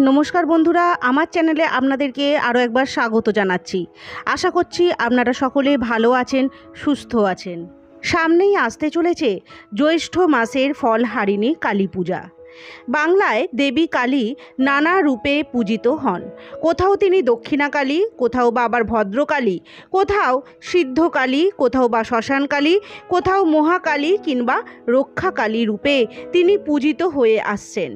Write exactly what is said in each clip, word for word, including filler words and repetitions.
নমস্কার বন্ধুরা, আমার চ্যানেলে আপনাদেরকে আরও একবার স্বাগত জানাচ্ছি। আশা করছি আপনারা সকলে ভালো আছেন, সুস্থ আছেন। সামনেই আসতে চলেছে জ্যৈষ্ঠ মাসের ফলহারিণী কালী পূজা। বাংলায় দেবী কালী নানা রূপে পূজিত হন। কোথাও তিনি দক্ষিণাকালী, কোথাও বা আবার ভদ্রকালী, কোথাও সিদ্ধকালী, কোথাও বা শ্মশানকালী, কোথাও মহাকালী কিংবা রক্ষাকালী রূপে তিনি পূজিত হয়ে আসছেন।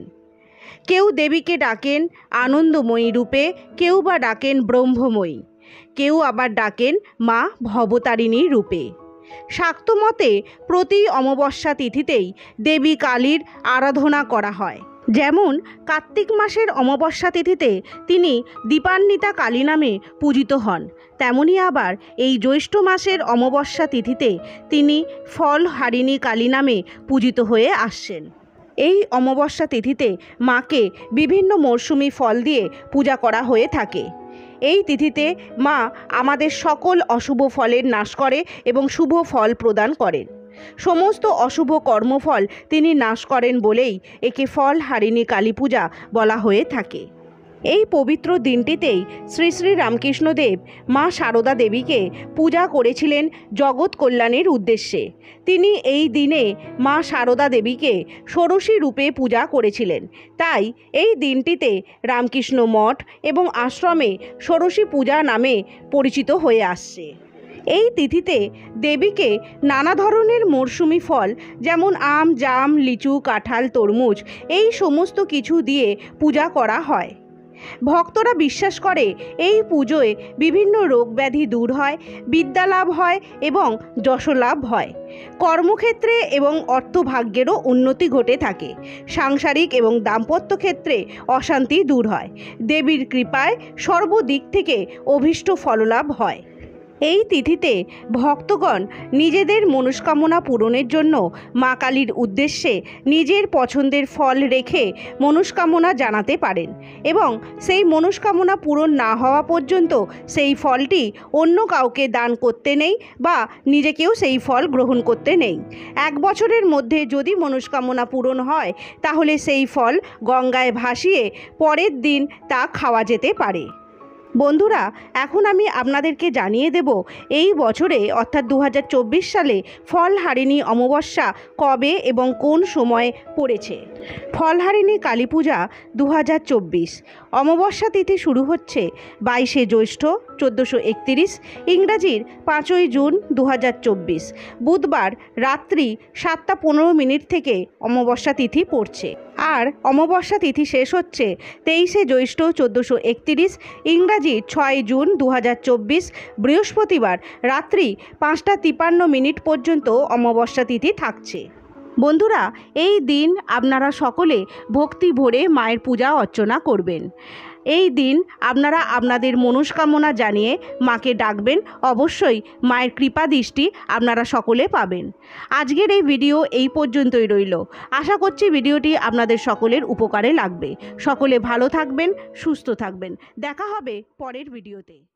কেউ দেবীকে ডাকেন আনন্দময়ী রূপে, কেউ বা ডাকেন ব্রহ্মময়ী, কেউ আবার ডাকেন মা ভবতারিণী রূপে। শাক্ত মতে প্রতি অমাবস্যা তিথিতেই দেবী কালীর আরাধনা করা হয়। যেমন কার্তিক মাসের অমাবস্যা তিথিতে তিনি দীপান্বিতা কালী নামে পূজিত হন, তেমনি আবার এই জ্যৈষ্ঠ মাসের অমাবস্যা তিথিতে তিনি ফলহারিণী কালী নামে পূজিত হয়ে আসছেন। এই অমাবস্যা তিথিতে মাকে বিভিন্ন মরশুমি ফল দিয়ে পূজা করা হয়ে থাকে। এই তিথিতে মা আমাদের সকল অশুভ ফলের নাশ করে এবং শুভ ফল প্রদান করেন। সমস্ত অশুভ কর্মফল তিনি নাশ করেন বলেই একে ফলহারিণী কালী পূজা বলা হয়ে থাকে। এই পবিত্র দিনটিতেই শ্রী শ্রী রামকৃষ্ণদেব মা সারদা দেবীকে পূজা করেছিলেন জগৎ কল্যাণের উদ্দেশ্যে। তিনি এই দিনে মা সারদা দেবীকে ষোড়শী রূপে পূজা করেছিলেন। তাই এই দিনটিতে রামকৃষ্ণ মঠ এবং আশ্রমে ষোড়শী পূজা নামে পরিচিত হয়ে আসছে। এই তিথিতে দেবীকে নানা ধরনের মরশুমি ফল যেমন আম, জাম, লিচু, কাঁঠাল, তরমুজ এই সমস্ত কিছু দিয়ে পূজা করা হয়। ভক্তরা বিশ্বাস করে এই পুজোয় বিভিন্ন রোগ ব্যাধি দূর হয়, বিদ্যালাভ হয় এবং যশলাভ হয়। কর্মক্ষেত্রে এবং অর্থভাগ্যেরও উন্নতি ঘটে থাকে। সাংসারিক এবং দাম্পত্য ক্ষেত্রে অশান্তি দূর হয়। দেবীর কৃপায় সর্বদিক থেকে অভীষ্ট ফললাভ হয়। এই তিথিতে ভক্তগণ নিজেদের মনস্কামনা পূরণের জন্য মা কালীর উদ্দেশ্যে নিজের পছন্দের ফল রেখে মনস্কামনা জানাতে পারেন এবং সেই মনস্কামনা পূরণ না হওয়া পর্যন্ত সেই ফলটি অন্য কাউকে দান করতে নেই বা নিজেকেও সেই ফল গ্রহণ করতে নেই। এক বছরের মধ্যে যদি মনস্কামনা পূরণ হয় তাহলে সেই ফল গঙ্গায় ভাসিয়ে পরের দিন তা খাওয়া যেতে পারে। বন্ধুরা, এখন আমি আপনাদেরকে জানিয়ে দেব এই বছরে অর্থাৎ দু হাজার চব্বিশ সালে ফলহারিণী অমাবস্যা কবে এবং কোন সময়ে পড়েছে। ফলহারিণী কালী পূজা দু হাজার চব্বিশ অমাবস্যা তিথি শুরু হচ্ছে বাইশে জ্যৈষ্ঠ চোদ্দোশো একত্রিশ, ইংরাজির পাঁচই জুন দু হাজার চব্বিশ বুধবার রাত্রি সাতটা পনেরো মিনিট থেকে অমাবস্যা তিথি পড়ছে। আর অমাবস্যা তিথি শেষ হচ্ছে তেইশে জ্যৈষ্ঠ চোদ্দোশো একত্রিশ, ইংরাজি ছয় জুন দু হাজার চব্বিশ বৃহস্পতিবার রাত্রি পাঁচটা তিপ্পান্ন মিনিট পর্যন্ত অমাবস্যা তিথি থাকছে। বন্ধুরা, এই দিন আপনারা সকলে ভক্তি ভরে মায়ের পূজা অর্চনা করবেন। এই দিন আপনারা আপনাদের মনস্কামনা জানিয়ে মাকে ডাকবেন, অবশ্যই মায়ের কৃপা দৃষ্টি আপনারা সকলে পাবেন। আজকের এই ভিডিও এই পর্যন্তই রইল। আশা করছি ভিডিওটি আপনাদের সকলের উপকারে লাগবে। সকলে ভালো থাকবেন, সুস্থ থাকবেন। দেখা হবে পরের ভিডিওতে।